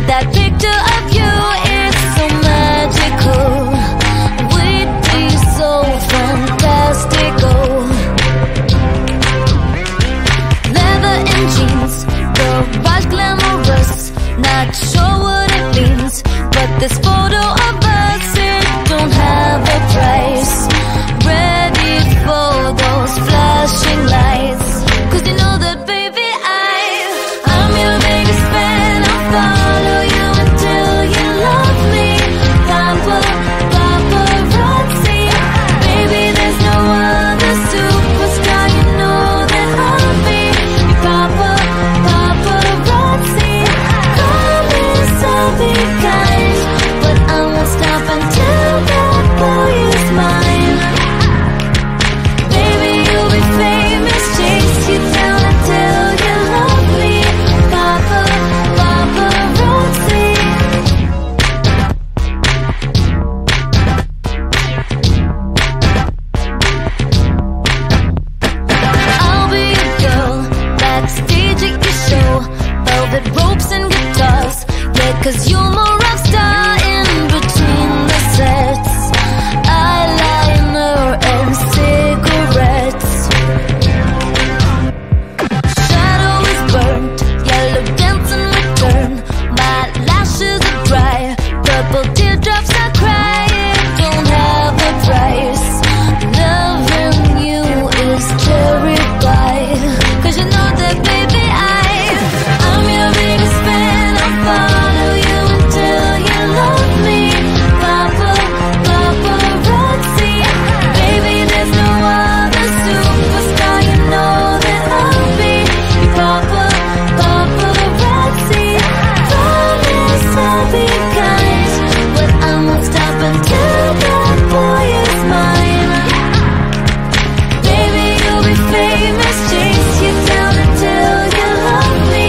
that picture of you, it's so magical. We'd be so fantastical. Leather and jeans, the rush glamorous. Not sure what it means, but this photo of us, it don't have a price. Ready for those flashing lights, 'cause you know that baby I'm your biggest fan. I'll follow you until you love me. Paparazzi, baby there's no other superstar. You know that I'll be paparazzi. Promise I'll be kind, but I won't stop until that boy is mine. Baby you'll be famous, chase you down until you love me. Paparazzi. I'll be a girl backstage at your show, velvet ropes and guitars. Yeah, 'cause you're my rock star in between the sets. Eyeliner and cigarettes. Shadow is burnt, yellow dance in return. My lashes are dry, purple teardrops I cry. It don't have a price. Loving you is cherry pie, 'cause you know that baby I'm your biggest fan. I'll follow you until you love me. Paparazzi, baby there's no other superstar. You know that I'll be paparazzi. Promise I'll be kind, but I won't stop until that boy is mine. Baby you'll be famous, chase you down until you love me.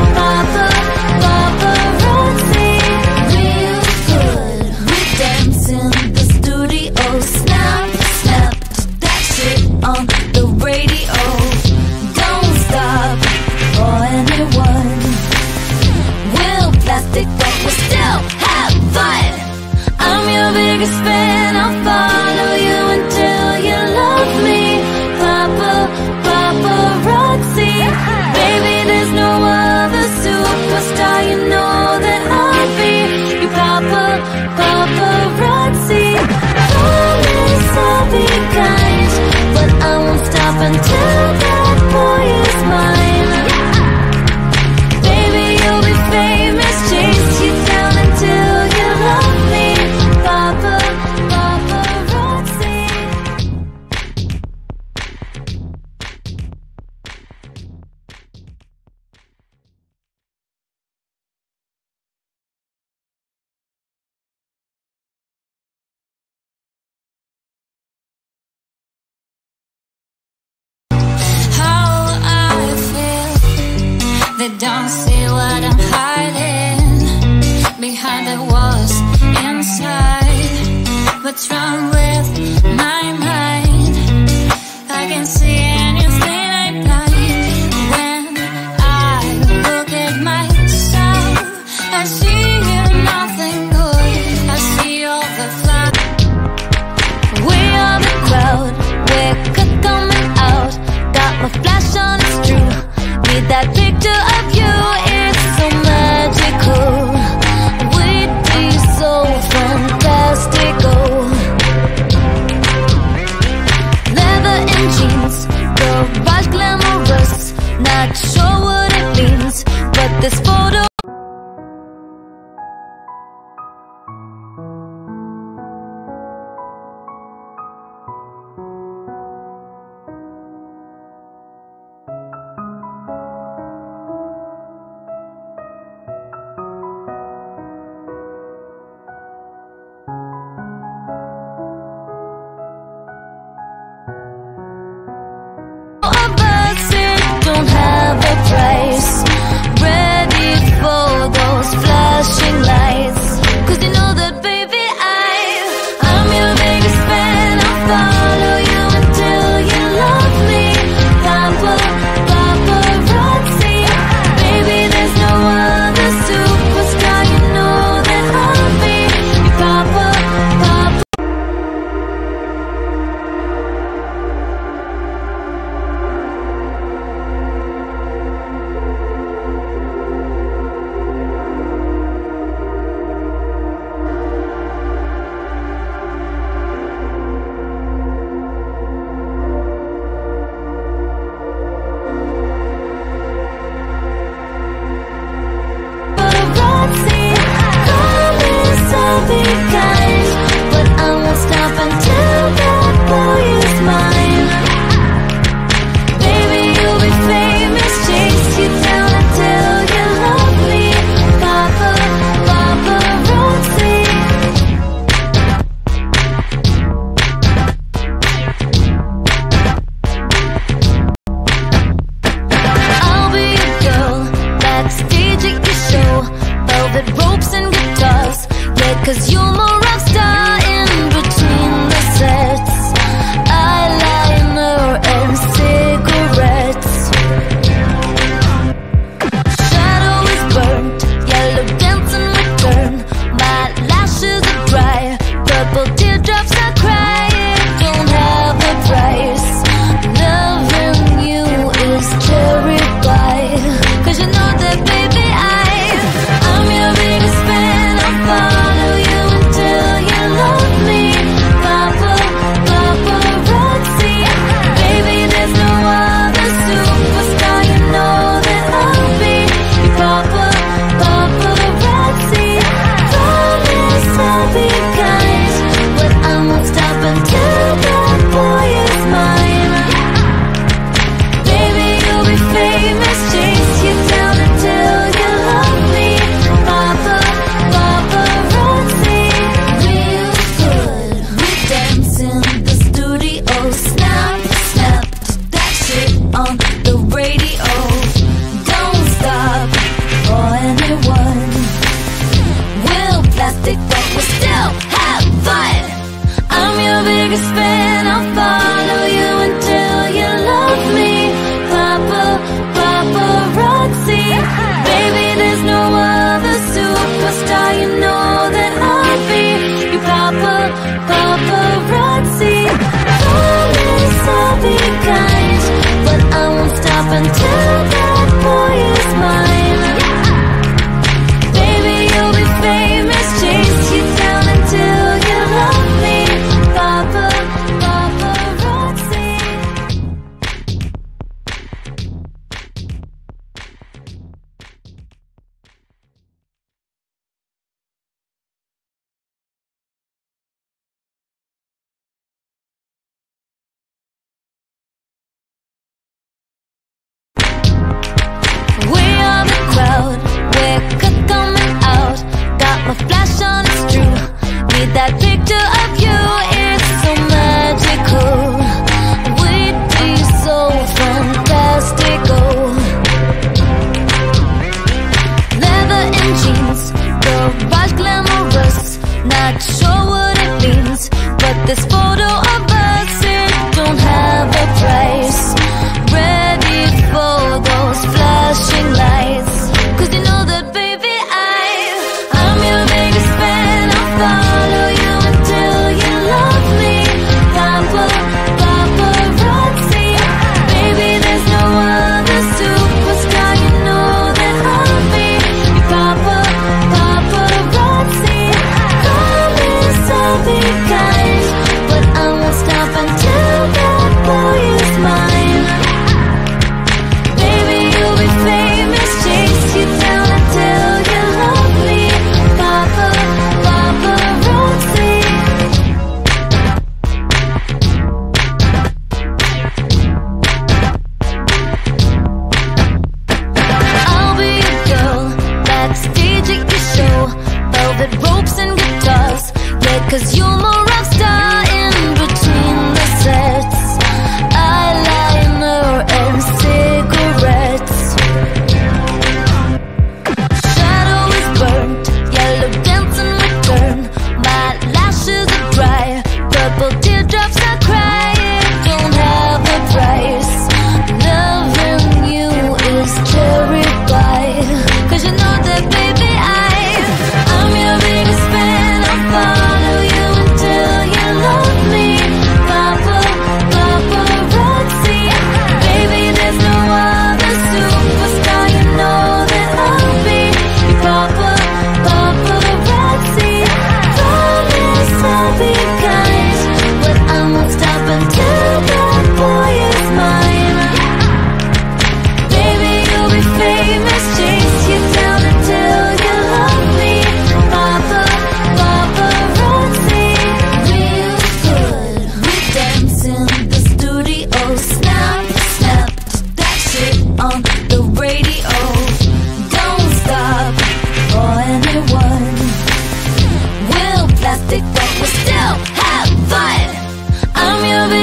Paparazzi, real good. We dance in the studio, snap, snap to that shit on the radio. Don't stop for anyone. We're plastic, but we still have fun. I'm your biggest fan. I'll follow you until you love me. Paparazzi, baby there's no other superstar. You know that I'll be your paparazzi. Promise I'll be kind, but I won't stop until that boy is mine. Baby you'll be famous, chase you down until you love me. Paparazzi. How I feel, they don't see what I'm hiding behind the walls inside. What's wrong with my mind? I can see anything I like. When I look at myself, I see nothing good. I see all the flaws. We are the crowd, we're good coming out. Got my flash on, it's true. Need that picture of you, it's so magical. We'd be so fantastical.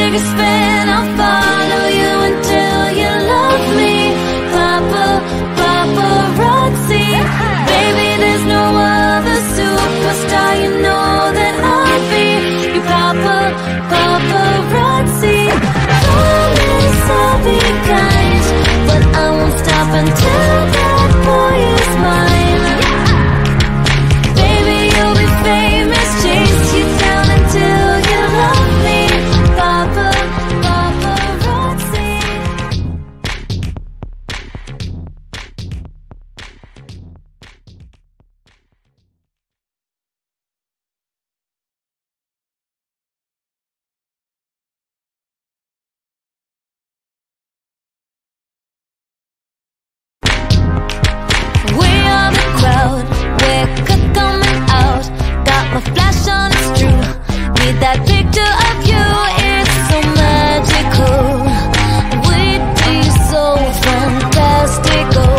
biggest fan, I'll follow you until you love me. Paparazzi, baby, there's no other superstar. You know that I'll be your paparazzi. Promise I'll be kind, but I won't stop until that boy is mine. Baby, you'll be famous, chase you down until you love me. Paparazzi. We are the crowd, we're coming out. Got my flash on, it's true. Need that picture of you, it's so magical. We'd be so fantastical.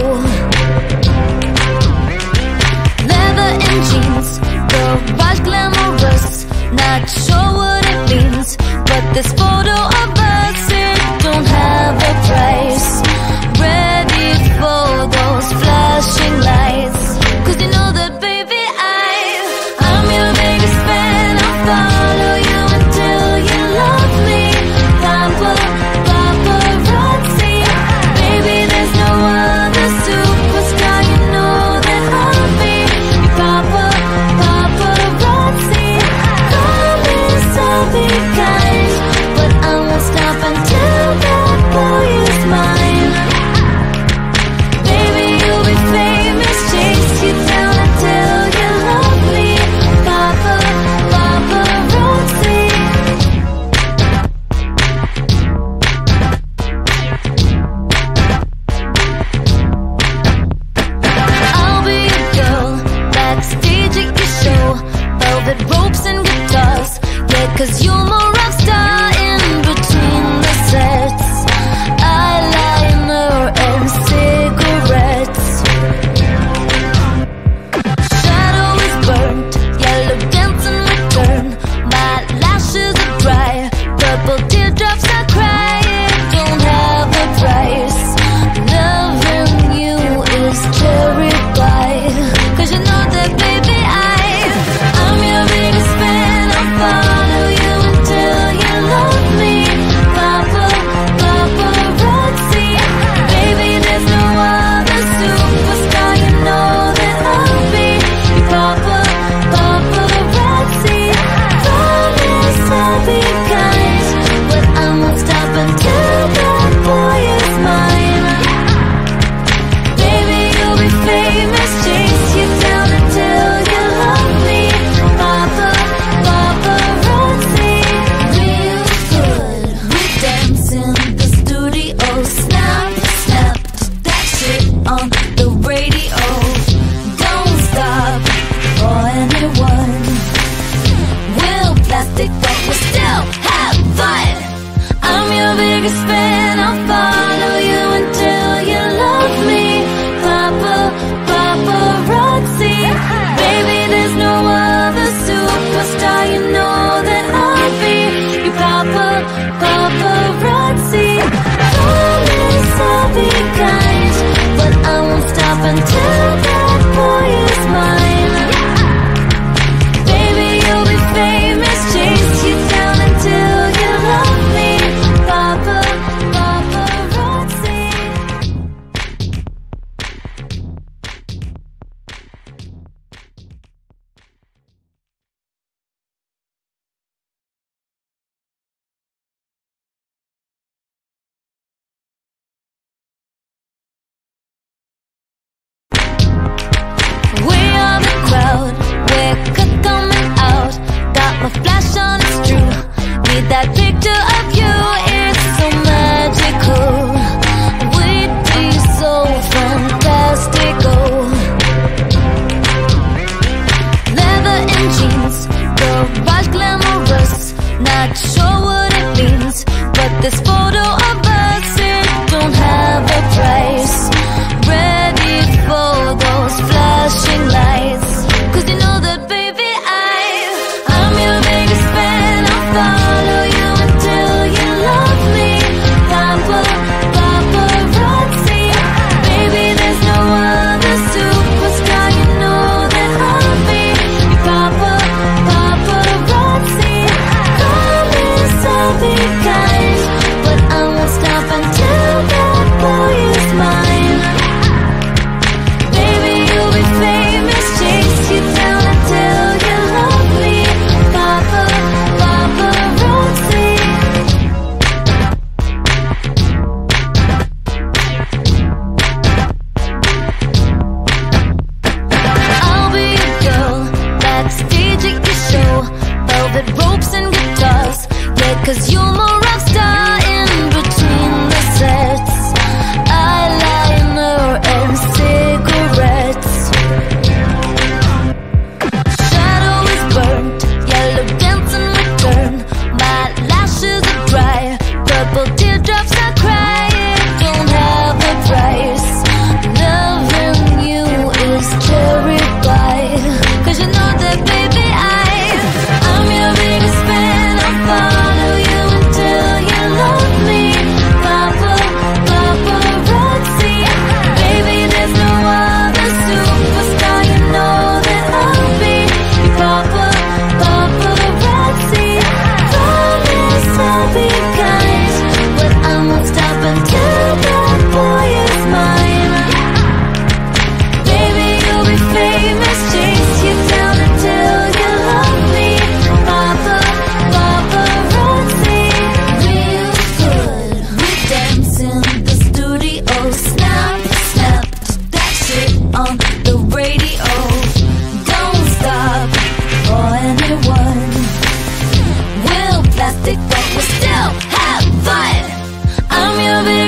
Leather and jeans, garage glamorous. Not sure what it means, but this photo of us, it don't have a price. Ready for those flashing lights, 'cause you know that, baby, I'm your biggest fan. I'll follow you until you love me. Paparazzi, baby, there's no other superstar. You know that I'll be your paparazzi. Promise I'll be kind, but I won't stop until that boy is mine. Baby, you'll be famous, chase you down until you love me. Paparazzi. I'll be a girl backstage at your show, velvet ropes and guitars. Yeah, 'cause you're my rock star in between the sets. Eyeliner and cigarettes. Shadow is burnt, yellow dance in return. My lashes are dry, purple teardrops I cry. It don't have a price. Loving you is cherry pie, 'cause you know that, baby, I'm your biggest fan. I'll follow you until you love me. Paparazzi, baby, there's no other superstar. You know that I'll be your paparazzi. Promise I'll be kind, but I won't stop until that boy is mine. Baby, you'll be famous, chase you down until you love me. Paparazzi. Real good, we dance in the studio. Snap, snap, that shit on the radio. Don't stop for anyone. We'll plastic, but we'll still have fun. I'm your biggest fan, I'll follow you until you love me. Paparazzi, baby, there's no other superstar. You know that I'll be your paparazzi. Promise I'll be kind, but I won't stop until that boy is mine. Baby, you'll be famous, chase you down until you love me. Paparazzi.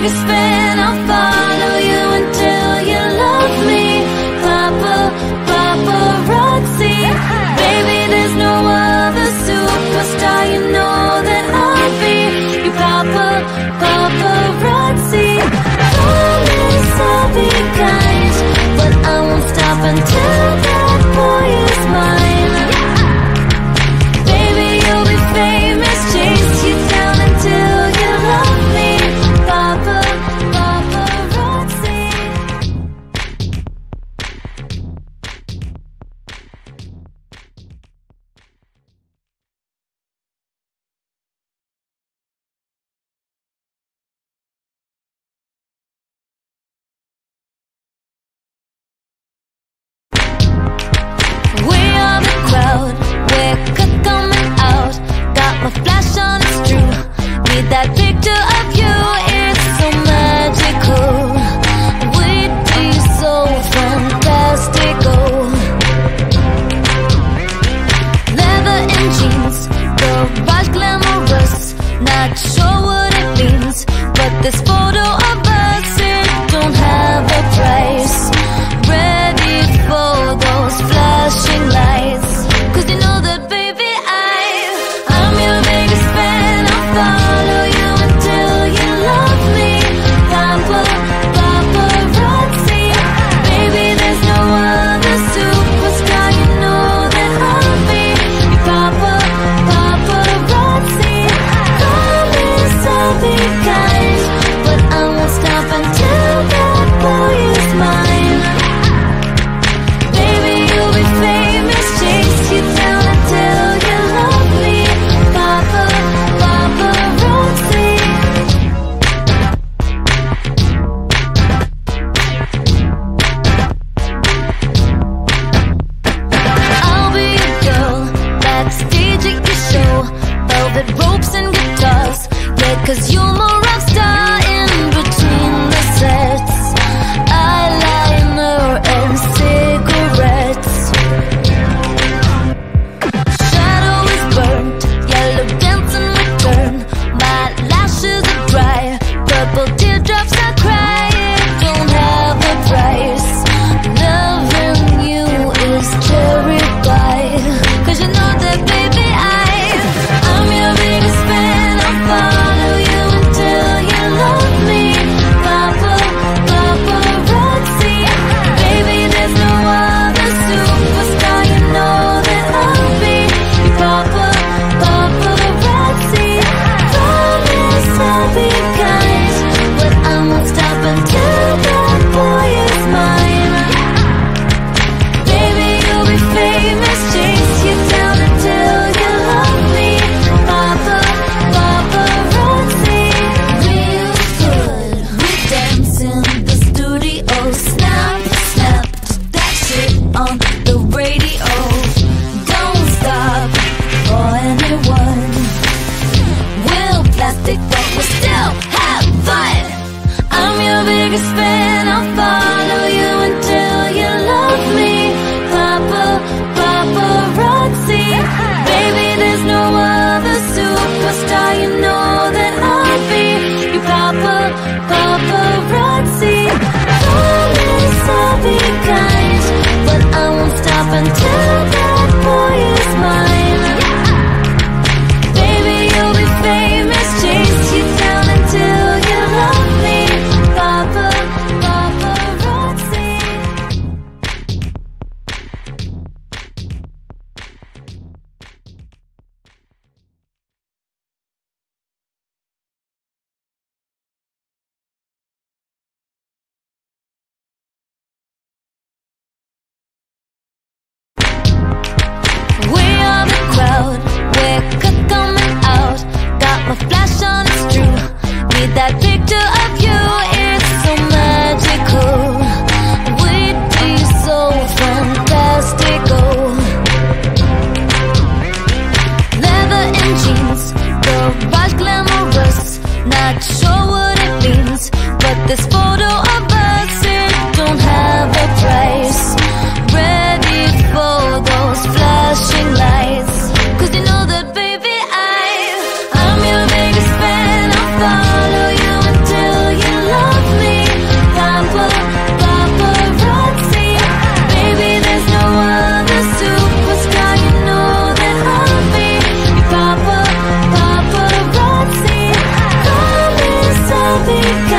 biggest fan, I'll follow you until you love me. Papa, paparazzi. Baby, there's no other superstar, you know that I'll be your papa, paparazzi. Promise I'll be kind, but I won't stop until that boy is mine. Baby, you'll be famous, chase you down until you love me. Papa, paparazzi. We are the crowd, we're coming out. Got my flash on, it's true. Need that picture of you, it's so magical. We'd be so fantastical. Leather and jeans, garage glamorous. Not sure what it means, but this photo of us, it don't have a price. Ready for those flashing lights, 'cause you know that baby I'm your biggest fan. I'll follow you until you love me. Papa, paparazzi. Baby, there's no other superstar, you know that I'll be your papa, paparazzi. Promise I'll be kind, but I won't stop until that boy is mine. Baby, you'll be famous, chase you down until you love me. Papa, paparazzi. I'll be your girl, backstage at your show. Velvet ropes and guitars, yeah, 'cause you're my rock star in between the sets. Eyeliner and cigarettes. Shadow is burnt, yellow dancing return. My lashes are dry, purple teardrops I cry. It don't have a price. Loving you is cherry pie, 'cause you know that baby I'm your biggest fan. I'll follow you until you love me. Papa, paparazzi. Baby, there's no other superstar, you know that I'll be your papa, paparazzi. Promise I'll be kind, but I won't stop until that boy is mine. Baby, you'll be famous, chase you down until you love me. Papa, paparazzi. Real good, we dance in the studio. Snap, snap, that shit on the radio. Don't stop for anyone. We'll blast it, but we'll still have fun. I'm your biggest fan, I'll follow you until you love me. Papa, paparazzi. Baby, there's no other superstar, you know that I'll be your papa, paparazzi. Promise I'll be kind, but I won't stop until that boy is mine. Baby, you'll be famous, chase you down until you love me. Papa, paparazzi. We are the crowd, we're coming out. Got my flash on, it's true. Need that picture of you, it's so magical. We'd be so fantastical. Leather and jeans, garage glamorous. Not sure what it means, but this photo of us, it don't have a price. Ready for those flashing lights, 'cause you know that baby I'm your biggest fan. I'll follow you until you be